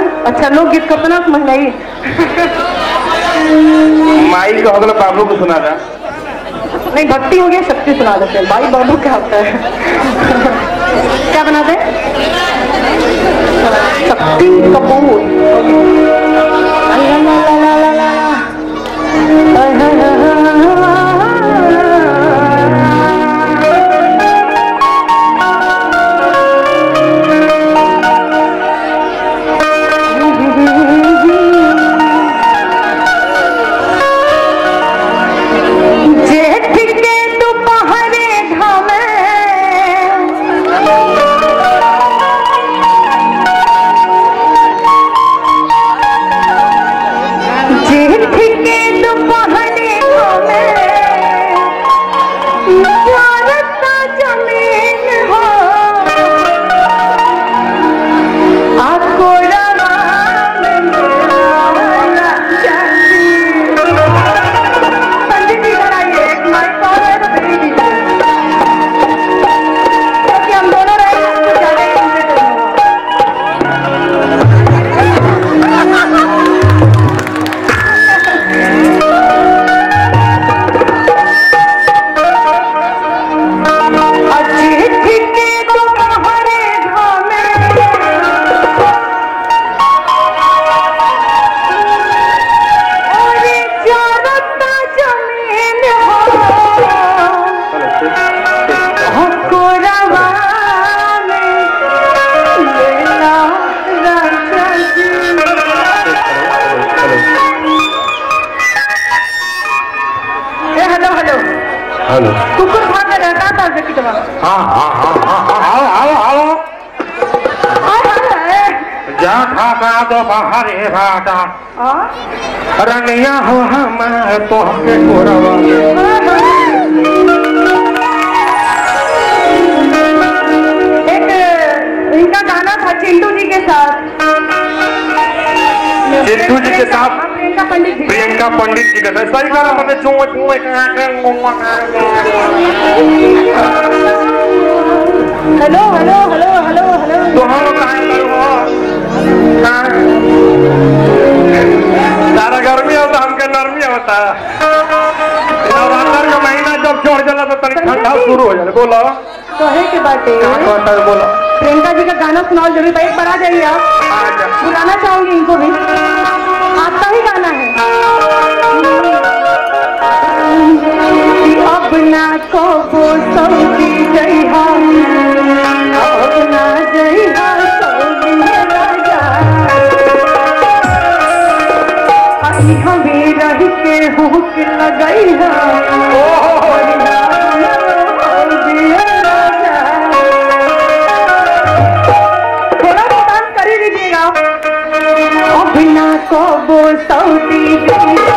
अच्छा लोग गीत कल्पना महंगाई माई का अगला बाबू को सुना था। नहीं भक्ति हो गया, शक्ति सुना देते हैं। भाई बाबू क्या होता है? क्या बनाते हैं? शक्ति कपूर। कुकुर भाग रहता था जबकि जब जा खाना तो बाहर है भाटा रंगिया हो हम तो के कोरवा। एक इनका गाना था चिंटू जी के साथ, चिंटू जी के साथ प्रियंका पंडित जी का सही गाना मैंने चूं चूं hello hello hello hello hello तो हम सारा गर्मी होता हमके नरमी होता है। नवरात्र का महीना जब चढ़ जाला तो तनिक ठंडा शुरू हो जाए। बोलो तो है के बातें बोलो। प्रियंका जी का गाना सुनाओ जरूर भाई, एक बार आ जाइए आप। बुलाना चाहूंगी इनको भी, आपका ही गाना है। अपना को सऊदी जइहा, अपना जइहा सऊदी राजा, अभी हमें रह के हुक लगइहा थोड़ा तो डांस कर ही दीजिएगा। अपना को सऊदी जइहा,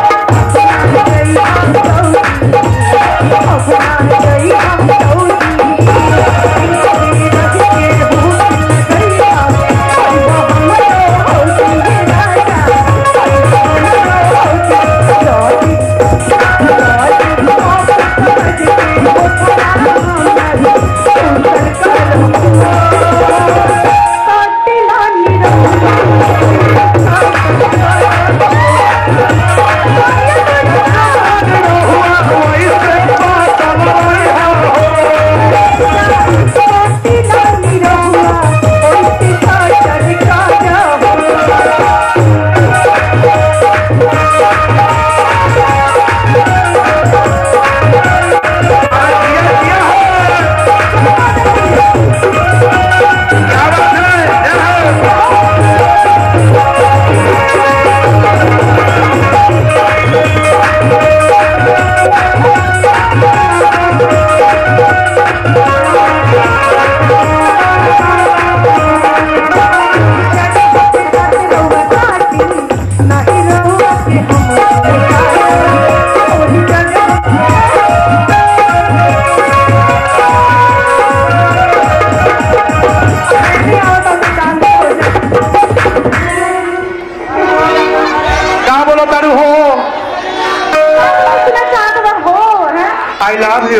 I love you.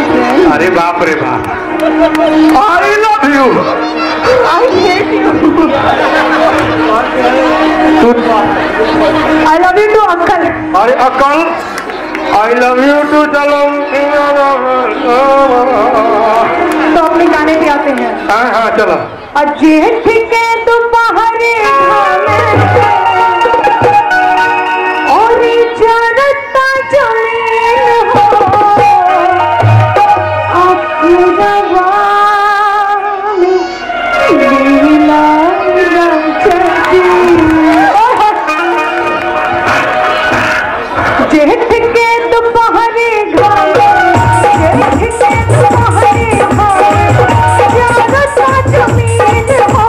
अरे बाप रे बाप, I love you. I hate you. I love you too uncle. अरे uncle I love you too चलो तो अपने गाने भी आते हैं। हाँ हाँ चलो। जेठ के दोपहरे और चरता जमीन हो जेठ के दोपहरे जमीन हो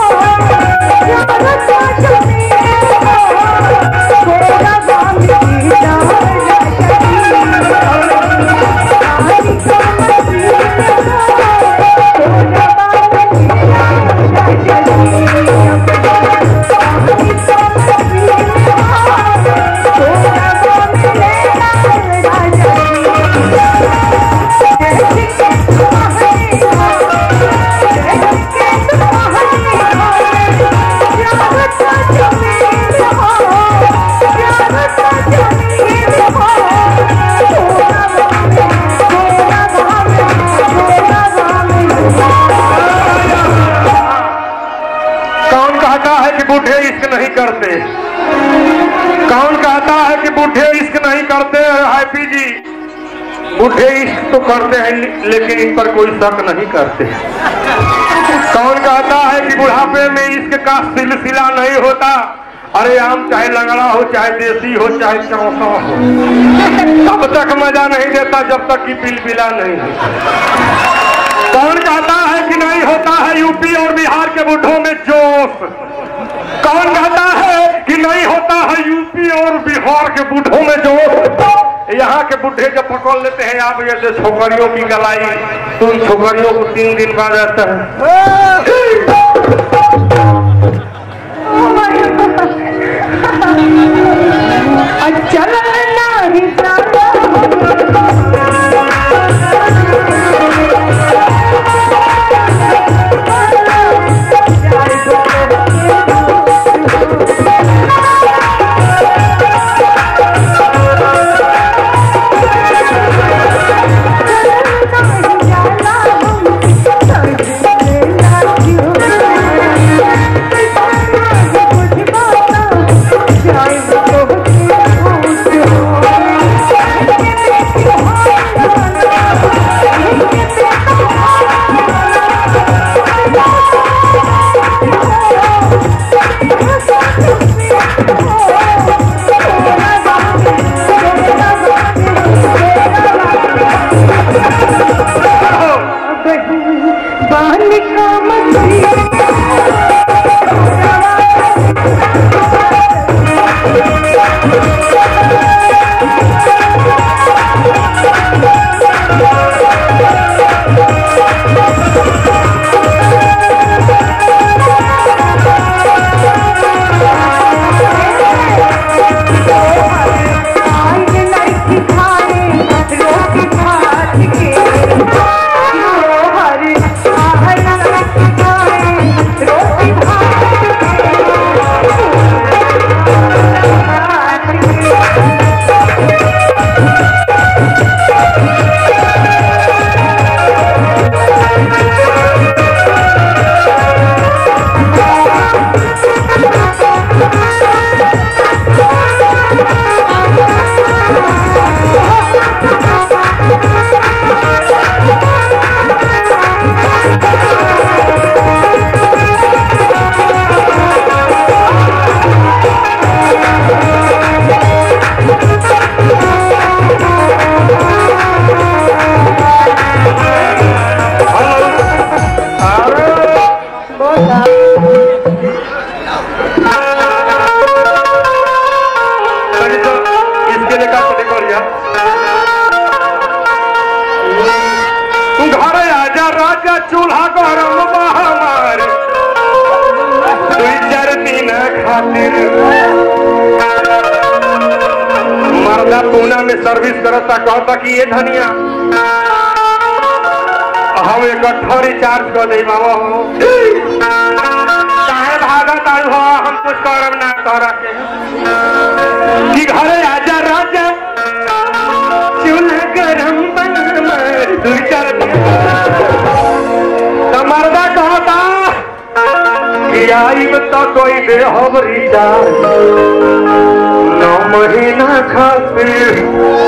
बूढ़े इश्क नहीं करते? कौन कहता है कि बूढ़े इश्क नहीं करते? हैप्पी जी बूढ़े इश्क तो करते हैं लेकिन इन पर कोई शक नहीं करते। कौन कहता है कि बुढ़ापे में इश्क का सिलसिला नहीं होता? अरे आम चाहे लंगड़ा हो, चाहे देसी हो, चाहे चौसा हो, तब तक मजा नहीं देता जब तक कि बिलबिला नहीं होता। कौन कहता है कि नहीं होता है यूपी और बिहार के बूढ़ों में जोश? कौन कहता है कि नहीं होता है यूपी और बिहार के बूढ़ों में जोश? यहाँ के बूढ़े जब पकड़ लेते हैं आप जैसे छोकरियों की गलाई, तो उन छोकरियों को 3 दिन बाद आता है। चूल्हा गरम हमारे 2-4 दिन खातिर मर्दा पूना में सर्विस करता, कहता कि ये धनिया हम एक रिचार्ज कर दे बाबा हो चाहे भागत आयु हो हम कुछ करम ना कर के कि घरे आजा राजा चूल्हा गरम मर दू चार मर्दा कहता कि आईब तो कोई दे हमारी चार 9 महीना खातिर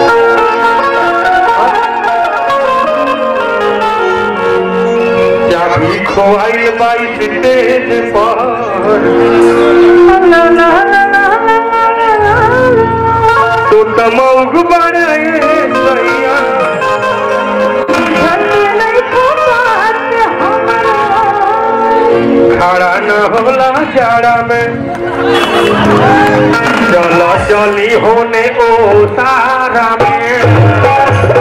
चाबी खोआइल 22 स्टेज पर तू तमौग बड़े सैया खड़ा न होला जाड़ा में चलो चली होने ओ सारा में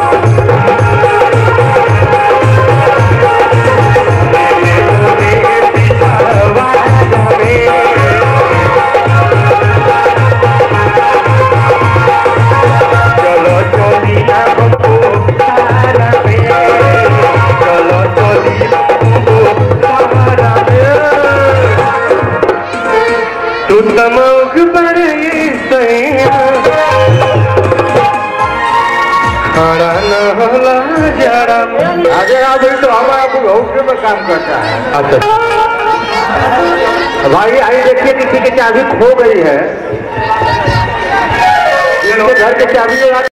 तमौग बड़े सैया खड़ा न होला जरा आगे आगे तो हमारा बहुत में काम करता है। अच्छा भाई आई देखिए किसी की चाबी खो गई है, घर की चाबी